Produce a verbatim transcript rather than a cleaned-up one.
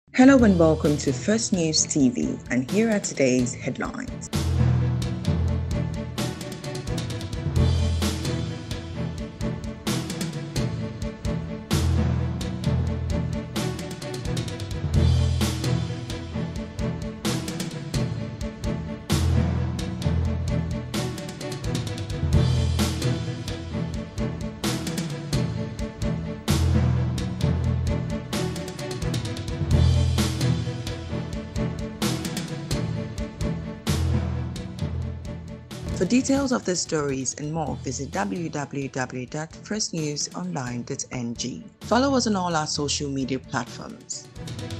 Hello and welcome to First News T V, and here are today's headlines. For details of the stories and more, visit w w w dot first news online dot n g. Follow us on all our social media platforms.